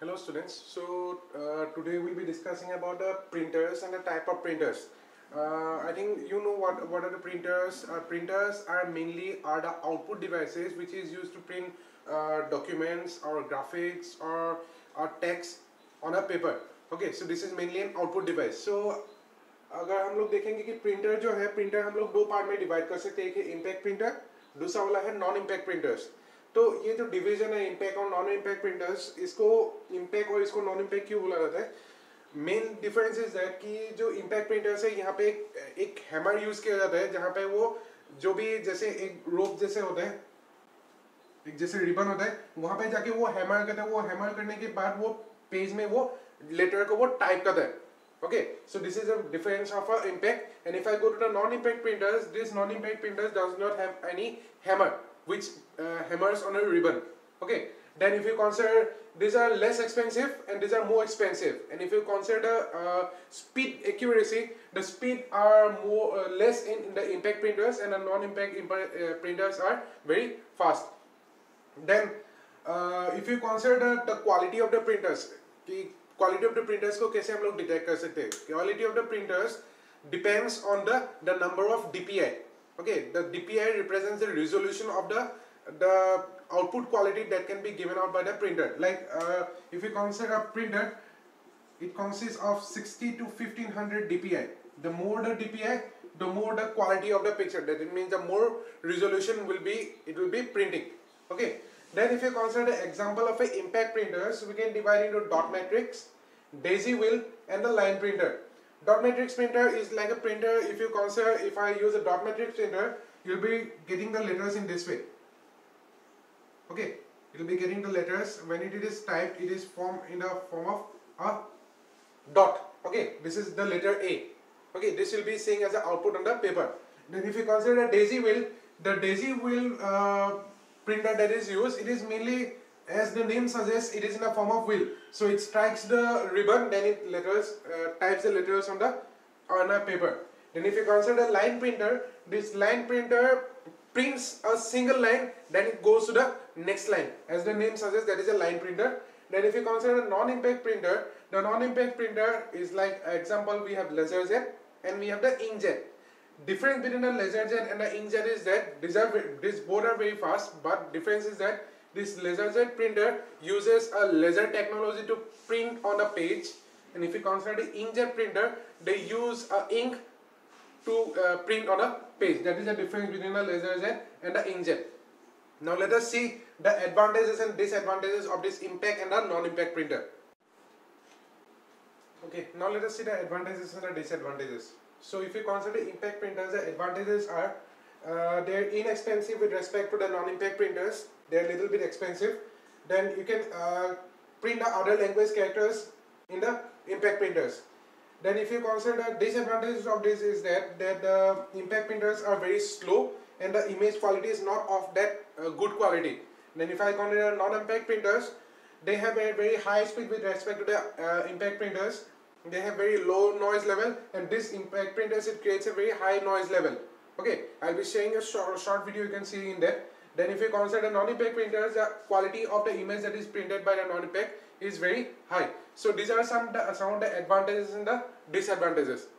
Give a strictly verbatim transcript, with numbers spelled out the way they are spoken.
Hello students. So uh, today we'll be discussing about the printers and the type of printers. Uh, I think you know what what are the printers. Uh, printers are mainly are the output devices which is used to print uh, documents or graphics or or text on a paper. Okay, so this is mainly an output device. So अगर हम लोग देखेंगे कि printer जो है printer हम लोग दो पार्ट में डिवाइड कर सकते हैं. एक है इम्पैक्ट प्रिंटर, दूसरा वाला है नॉन इम्पैक्ट प्रिंटर्स. तो ये जो डिवीजन है इम्पैक्ट और नॉन इम्पैक्ट प्रिंटर्स, इसको इम्पैक्ट और इसको नॉन इम्पैक्ट क्यों बोला जाता है? मेन डिफरेंस इज दैट कि जो इम्पैक्ट प्रिंटर्स है यहाँ पे एक, एक हैमर यूज किया जाता है, जहाँ पे वो जो भी जैसे एक रोप जैसे होता है, एक जैसे रिबन होता है, वहां पे जाके वो हैमर करते हैं. वो हैमर करने के बाद वो पेज में वो लेटर को वो टाइप करता है. Okay, so this is a difference of a impact. And if I go to the non-impact printers, this non-impact printers does not have any hammer, which uh, hammers on a ribbon. Okay, then if you consider these are less expensive and these are more expensive. And if you consider uh, speed accuracy, the speed are more uh, less in, in the impact printers, and the non-impact uh, printers are very fast. Then uh, if you consider the, the quality of the printers, ki, quality of the printers को कैसे हम लोग detect कर सकते हैं? Quality of the printers depends on the the number of DPI. Okay, the DPI represents the resolution of the the output quality that can be given out by the printer. Like if you consider a printer, it consists of sixty to fifteen hundred dpi. The more the dpi, the more the quality of the picture. That it means the more resolution will be, it will be printing. Okay. Then if you consider the example of a impact printers, we can divide into dot matrix, daisy wheel and the line printer. Dot matrix printer is like a printer. If you consider, if I use a dot matrix printer, you'll be getting the letters in this way. Okay, you'll be getting the letters. When it is typed, it is formed in the form of a dot. Okay, this is the letter A. Okay, this will be seeing as an output on the paper. Then if you consider a daisy wheel, the daisy wheel uh, printer that is used, it is mainly, as the name suggests, it is in a form of wheel. So it strikes the ribbon, then it letters uh, types the letters on the on a paper. Then if you consider a line printer, this line printer prints a single line, then it goes to the next line. As the name suggests, that is a line printer. Then if you consider a non-impact printer, the non-impact printer is like, example, we have LaserJet and we have the inkjet. Difference between the LaserJet and the inkjet is that these are these both are very fast, but difference is that this LaserJet printer uses a laser technology to print on a page, and if you consider the inkjet printer, they use a ink to uh, print on a page. That is the difference between the LaserJet and the inkjet. Now let us see the advantages and disadvantages of this impact and the non-impact printer. Okay, now let us see the advantages and the disadvantages. So if you consider impact printers, the advantages are uh, they are inexpensive with respect to the non-impact printers. They are a little bit expensive. Then you can uh, print the other language characters in the impact printers. Then if you consider the disadvantages of this is that, that the impact printers are very slow and the image quality is not of that uh, good quality. Then if I consider non-impact printers, they have a very high speed with respect to the uh, impact printers. They have very low noise level, and this impact printers, it creates a very high noise level. Okay, I'll be sharing a short, short video, you can see in that. Then if you consider non-impact printers, the quality of the image that is printed by the non-impact is very high. So these are some, some of the advantages and the disadvantages.